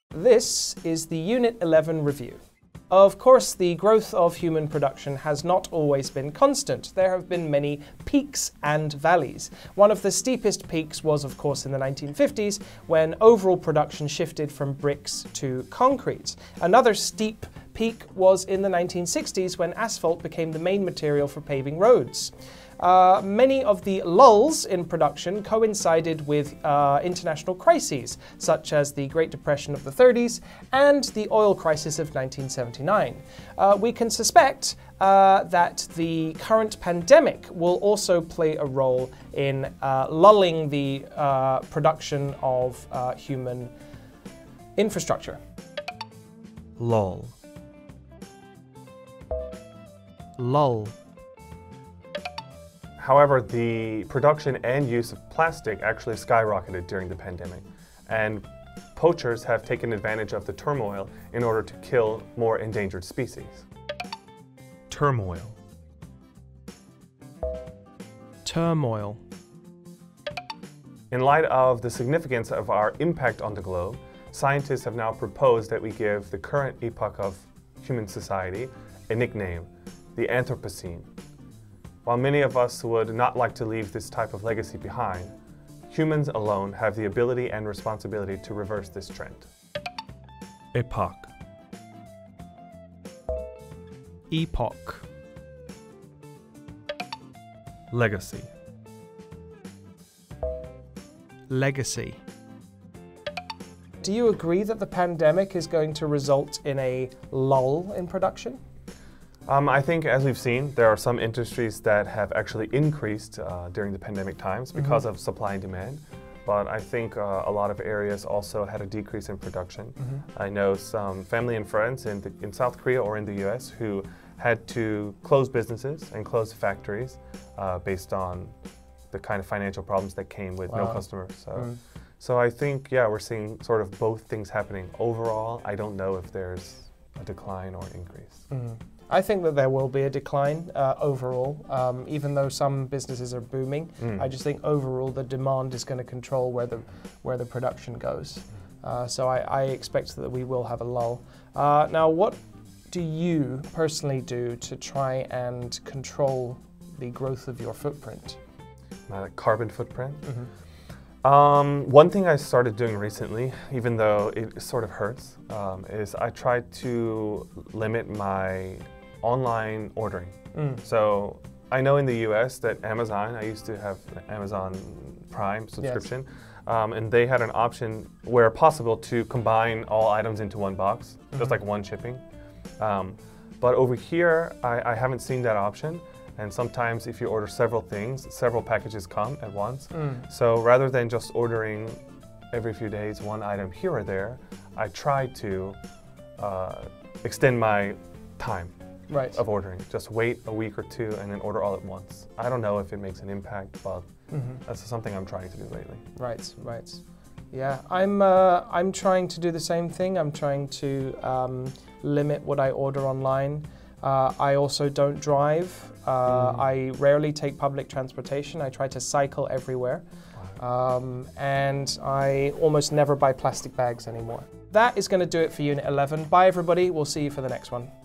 This is the Unit 11 review. Of course, the growth of human production has not always been constant. There have been many peaks and valleys. One of the steepest peaks was, of course, in the 1950s, when overall production shifted from bricks to concrete. Another steep peak was in the 1960s, when asphalt became the main material for paving roads. Many of the lulls in production coincided with international crises, such as the Great Depression of the 30s and the oil crisis of 1979. We can suspect that the current pandemic will also play a role in lulling the production of human infrastructure. Lull. Lull. However, the production and use of plastic actually skyrocketed during the pandemic, and poachers have taken advantage of the turmoil in order to kill more endangered species. Turmoil. Turmoil. In light of the significance of our impact on the globe, scientists have now proposed that we give the current epoch of human society a nickname, the Anthropocene. While many of us would not like to leave this type of legacy behind, humans alone have the ability and responsibility to reverse this trend. Epoch. Epoch. Legacy. Legacy. Do you agree that the pandemic is going to result in a lull in production? I think, as we've seen, there are some industries that have actually increased during the pandemic times because of supply and demand. But I think a lot of areas also had a decrease in production. I know some family and friends in South Korea or in the US who had to close businesses and close factories based on the kind of financial problems that came with no customers. So I think, yeah, we're seeing sort of both things happening. Overall, I don't know if there's a decline or increase. I think that there will be a decline overall, even though some businesses are booming. I just think overall the demand is going to control where the production goes. So I expect that we will have a lull. Now, what do you personally do to try and control the growth of your footprint? My carbon footprint? One thing I started doing recently, even though it sort of hurts, is I try to limit my online ordering. So I know in the US that Amazon, I used to have an Amazon Prime subscription, and they had an option where possible to combine all items into one box, just like one shipping. But over here, I haven't seen that option. And sometimes if you order several things, several packages come at once. So rather than just ordering every few days one item here or there, I try to extend my time of ordering. Just wait a week or two and then order all at once. I don't know if it makes an impact, but that's something I'm trying to do lately. Right. Yeah, I'm trying to do the same thing. I'm trying to limit what I order online. I also don't drive. I rarely take public transportation. I try to cycle everywhere. And I almost never buy plastic bags anymore. That is going to do it for Unit 11. Bye everybody, we'll see you for the next one.